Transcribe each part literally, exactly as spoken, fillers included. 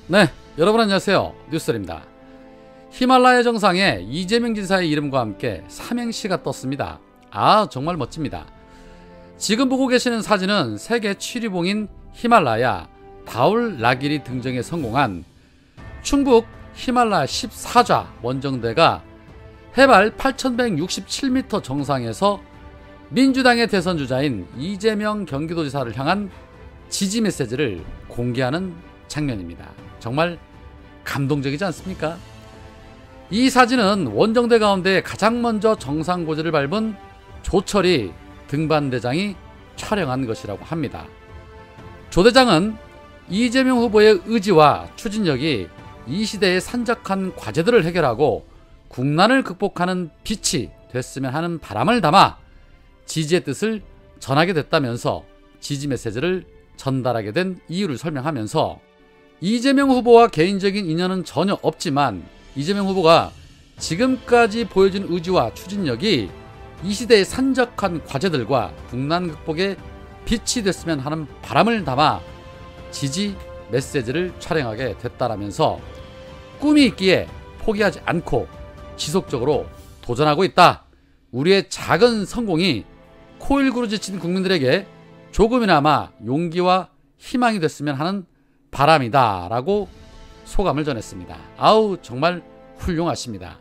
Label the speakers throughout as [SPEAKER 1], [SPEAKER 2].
[SPEAKER 1] 네, 여러분 안녕하세요. 뉴스입니다. 히말라야 정상에 이재명 지사의 이름과 함께 삼행시가 떴습니다. 아, 정말 멋집니다. 지금 보고 계시는 사진은 세계 칠위봉인 히말라야 다울라기리 등정에 성공한 충북 히말라야 십사좌 원정대가 해발 팔천백육십칠 미터 정상에서 민주당의 대선 주자인 이재명 경기도지사를 향한 지지 메시지를 공개하는 장면입니다. 정말 감동적이지 않습니까? 이 사진은 원정대 가운데 가장 먼저 정상고지를 밟은 조철이 등반대장이 촬영한 것이라고 합니다. 조 대장은 이재명 후보의 의지와 추진력이 이 시대의 산적한 과제들을 해결하고 국난을 극복하는 빛이 됐으면 하는 바람을 담아 지지의 뜻을 전하게 됐다면서 지지 메시지를 전달하게 된 이유를 설명하면서 이재명 후보와 개인적인 인연은 전혀 없지만 이재명 후보가 지금까지 보여준 의지와 추진력이 이 시대의 산적한 과제들과 국난 극복의 빛이 됐으면 하는 바람을 담아 지지 메시지를 촬영하게 됐다라면서 꿈이 있기에 포기하지 않고 지속적으로 도전하고 있다. 우리의 작은 성공이 코일구로 지친 국민들에게 조금이나마 용기와 희망이 됐으면 하는 바람이다 라고 소감을 전했습니다. 아우, 정말 훌륭하십니다.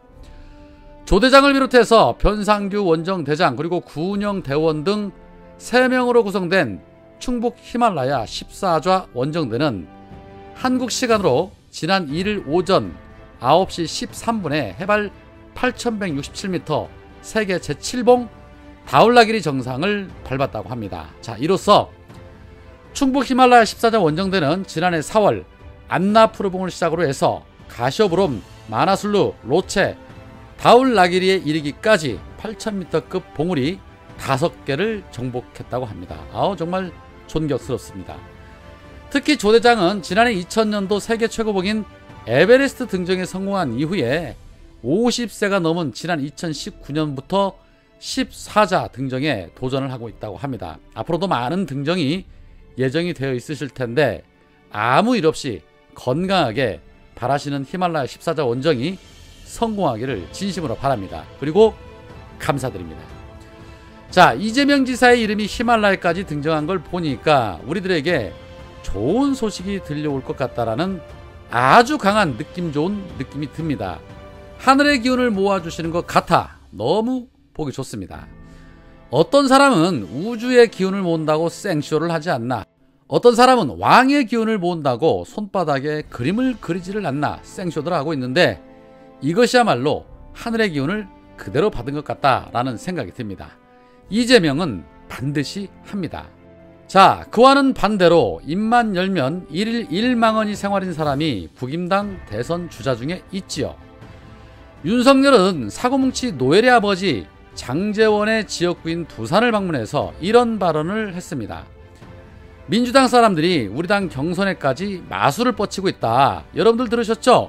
[SPEAKER 1] 조 대장을 비롯해서 변상규 원정대장 그리고 구운영 대원 등 세 명으로 구성된 충북 히말라야 십사좌 원정대는 한국 시간으로 지난 일 일 오전 아홉 시 십삼 분에 해발 팔천백육십칠 미터 세계 제칠봉 다울라기리 정상을 밟았다고 합니다. 자, 이로써 충북 히말라야 십사좌 원정대는 지난해 사월 안나푸르봉을 시작으로 해서 가시오브롬, 마나슬루, 로체, 다울라기리에 이르기까지 팔천 미터급 봉우리 다섯 개를 정복했다고 합니다. 아우, 정말 존경스럽습니다. 특히 조 대장은 지난해 이천 년도 세계 최고봉인 에베레스트 등정에 성공한 이후에 오십 세가 넘은 지난 이천십구 년부터 십사좌 등정에 도전을 하고 있다고 합니다. 앞으로도 많은 등정이 예정이 되어 있으실 텐데 아무 일 없이 건강하게 바라시는 히말라야 십사좌 원정이 성공하기를 진심으로 바랍니다. 그리고 감사드립니다. 자, 이재명 지사의 이름이 히말라야까지 등장한 걸 보니까 우리들에게 좋은 소식이 들려올 것 같다라는 아주 강한 느낌 좋은 느낌이 듭니다. 하늘의 기운을 모아주시는 것 같아 너무 보기 좋습니다. 어떤 사람은 우주의 기운을 모은다고 생쇼를 하지 않나, 어떤 사람은 왕의 기운을 모은다고 손바닥에 그림을 그리지를 않나 생쇼들 하고 있는데 이것이야말로 하늘의 기운을 그대로 받은 것 같다라는 생각이 듭니다. 이재명은 반드시 합니다. 자, 그와는 반대로 입만 열면 일일 일망언이 생활인 사람이 국임당 대선 주자 중에 있지요. 윤석열은 사고뭉치 노엘의 아버지 장제원의 지역구인 두산을 방문해서 이런 발언을 했습니다. 민주당 사람들이 우리 당 경선에까지 마술을 뻗치고 있다. 여러분들 들으셨죠?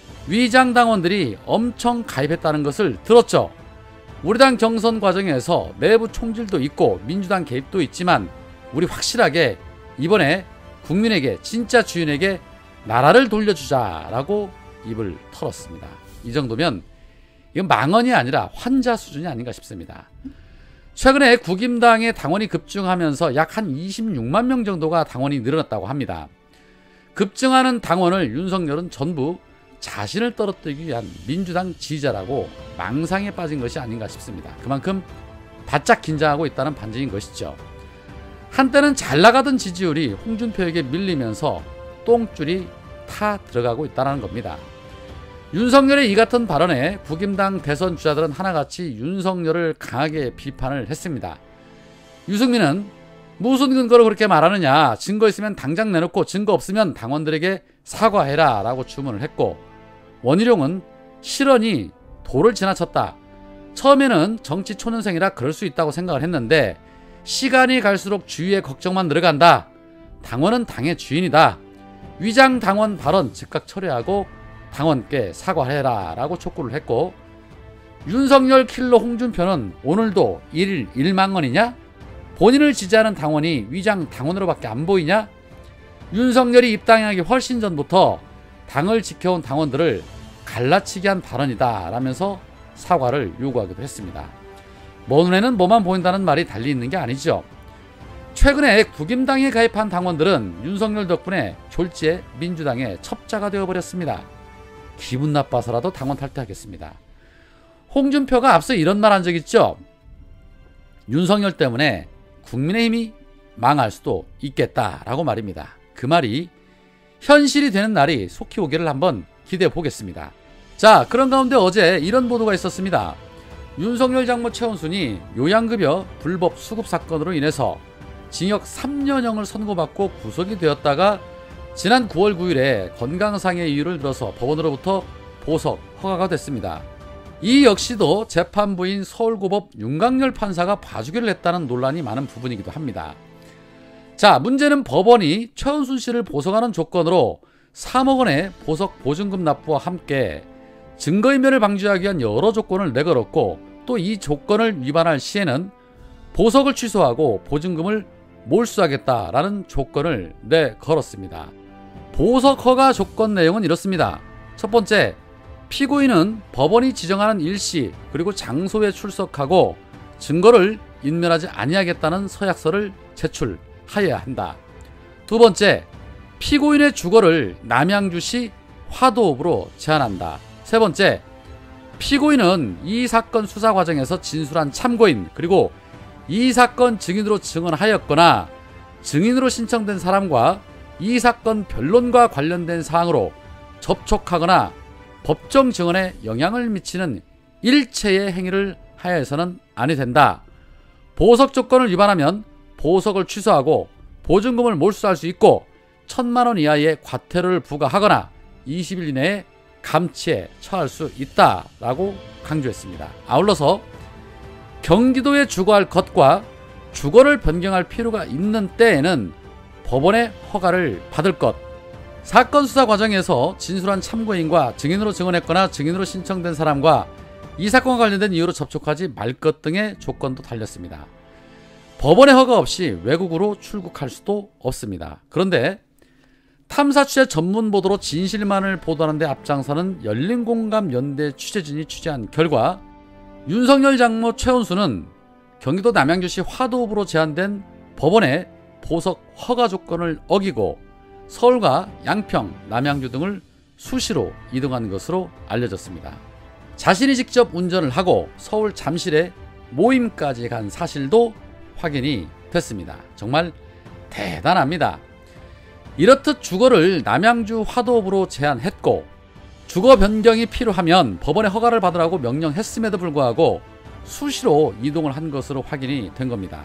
[SPEAKER 1] 위장당원들이 엄청 가입했다는 것을 들었죠? 우리 당 경선 과정에서 내부 총질도 있고 민주당 개입도 있지만 우리 확실하게 이번에 국민에게, 진짜 주인에게 나라를 돌려주자라고 입을 털었습니다. 이 정도면 이건 망언이 아니라 환자 수준이 아닌가 싶습니다. 최근에 국임당의 당원이 급증하면서 약 한 이십육만 명 정도가 당원이 늘어났다고 합니다. 급증하는 당원을 윤석열은 전부 자신을 떨어뜨리기 위한 민주당 지지자라고 망상에 빠진 것이 아닌가 싶습니다. 그만큼 바짝 긴장하고 있다는 반증인 것이죠. 한때는 잘 나가던 지지율이 홍준표에게 밀리면서 똥줄이 타 들어가고 있다는 겁니다. 윤석열의 이 같은 발언에 국임당 대선 주자들은 하나같이 윤석열을 강하게 비판을 했습니다. 유승민은 무슨 근거로 그렇게 말하느냐, 증거 있으면 당장 내놓고 증거 없으면 당원들에게 사과해라 라고 주문을 했고, 원희룡은 실언이 도를 지나쳤다. 처음에는 정치 초년생이라 그럴 수 있다고 생각을 했는데 시간이 갈수록 주위의 걱정만 늘어간다. 당원은 당의 주인이다. 위장 당원 발언 즉각 철회하고 당원께 사과해라 라고 촉구를 했고, 윤석열 킬러 홍준표는 오늘도 일일 일망언이냐? 본인을 지지하는 당원이 위장 당원으로밖에 안 보이냐? 윤석열이 입당하기 훨씬 전부터 당을 지켜온 당원들을 갈라치기 한 발언이다 라면서 사과를 요구하기도 했습니다. 먼 눈에는 뭐만 보인다는 말이 달리 있는 게 아니죠. 최근에 국임당에 가입한 당원들은 윤석열 덕분에 졸지에 민주당의 첩자가 되어버렸습니다. 기분 나빠서라도 당원 탈퇴하겠습니다. 홍준표가 앞서 이런 말 한 적 있죠. 윤석열 때문에 국민의힘이 망할 수도 있겠다라고 말입니다. 그 말이 현실이 되는 날이 속히 오기를 한번 기대해 보겠습니다. 자, 그런 가운데 어제 이런 보도가 있었습니다. 윤석열 장모 최은순이 요양급여 불법 수급 사건으로 인해서 징역 삼 년형을 선고받고 구속이 되었다가 지난 구월 구일에 건강상의 이유를 들어서 법원으로부터 보석 허가가 됐습니다. 이 역시도 재판부인 서울고법 윤강열 판사가 봐주기를 했다는 논란이 많은 부분이기도 합니다. 자, 문제는 법원이 최은순 씨를 보석하는 조건으로 삼억 원의 보석 보증금 납부와 함께 증거인멸을 방지하기 위한 여러 조건을 내걸었고, 또 이 조건을 위반할 시에는 보석을 취소하고 보증금을 몰수하겠다라는 조건을 내걸었습니다. 보석 허가 조건 내용은 이렇습니다. 첫 번째, 피고인은 법원이 지정하는 일시 그리고 장소에 출석하고 증거를 인멸하지 아니하겠다는 서약서를 제출하여야 한다. 두 번째, 피고인의 주거를 남양주시 화도읍으로 제한한다. 세 번째, 피고인은 이 사건 수사 과정에서 진술한 참고인 그리고 이 사건 증인으로 증언하였거나 증인으로 신청된 사람과 이 사건 변론과 관련된 사항으로 접촉하거나 법정 증언에 영향을 미치는 일체의 행위를 하여서는 아니 된다. 보석 조건을 위반하면 보석을 취소하고 보증금을 몰수할 수 있고 천만 원 이하의 과태료를 부과하거나 이십 일 이내에 감치에 처할 수 있다라고 강조했습니다. 아울러서 경기도에 주거할 것과 주거를 변경할 필요가 있는 때에는 법원의 허가를 받을 것, 사건 수사 과정에서 진술한 참고인과 증인으로 증언했거나 증인으로 신청된 사람과 이 사건과 관련된 이유로 접촉하지 말 것 등의 조건도 달렸습니다. 법원의 허가 없이 외국으로 출국할 수도 없습니다. 그런데 탐사 취재 전문 보도로 진실만을 보도하는 데 앞장서는 열린공감연대 취재진이 취재한 결과 윤석열 장모 최은순은 경기도 남양주시 화도읍으로 제한된 법원의 보석 허가 조건을 어기고 서울과 양평, 남양주 등을 수시로 이동한 것으로 알려졌습니다. 자신이 직접 운전을 하고 서울 잠실에 모임까지 간 사실도 확인이 됐습니다. 정말 대단합니다. 이렇듯 주거를 남양주 화도읍으로 제한했고 주거 변경이 필요하면 법원의 허가를 받으라고 명령했음에도 불구하고 수시로 이동을 한 것으로 확인이 된 겁니다.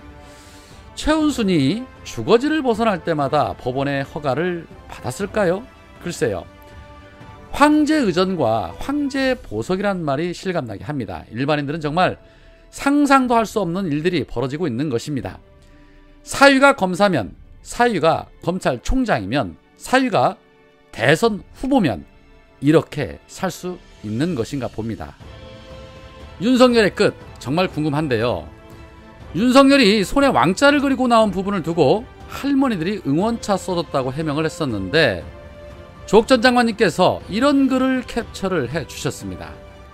[SPEAKER 1] 최은순이 주거지를 벗어날 때마다 법원의 허가를 받았을까요? 글쎄요. 황제 의전과 황제 보석이란 말이 실감나게 합니다. 일반인들은 정말 상상도 할 수 없는 일들이 벌어지고 있는 것입니다. 사위가 검사면, 사위가 검찰총장이면, 사위가 대선 후보면 이렇게 살 수 있는 것인가 봅니다. 윤석열의 끝 정말 궁금한데요. 윤석열이 손에 왕자를 그리고 나온 부분을 두고 할머니들이 응원차 쏟았다고 해명을 했었는데 조국 전 장관님께서 이런 글을 캡처를 해주셨습니다.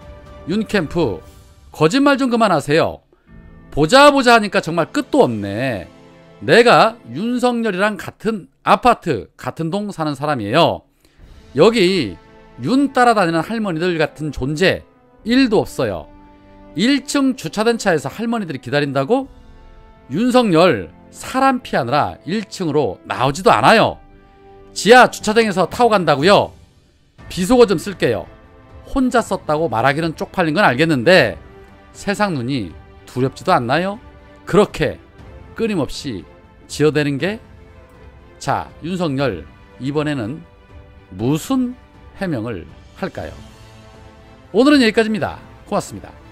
[SPEAKER 1] 윤캠프 거짓말 좀 그만하세요. 보자 보자 하니까 정말 끝도 없네. 내가 윤석열이랑 같은 아파트 같은 동 사는 사람이에요. 여기 윤 따라다니는 할머니들 같은 존재 일도 없어요. 일 층 주차된 차에서 할머니들이 기다린다고? 윤석열 사람 피하느라 일 층으로 나오지도 않아요. 지하 주차장에서 타고 간다고요? 비속어 좀 쓸게요. 혼자 썼다고 말하기는 쪽팔린 건 알겠는데 세상 눈이 두렵지도 않나요? 그렇게 끊임없이 지어대는 게? 자, 윤석열 이번에는 무슨 해명을 할까요? 오늘은 여기까지입니다. 고맙습니다.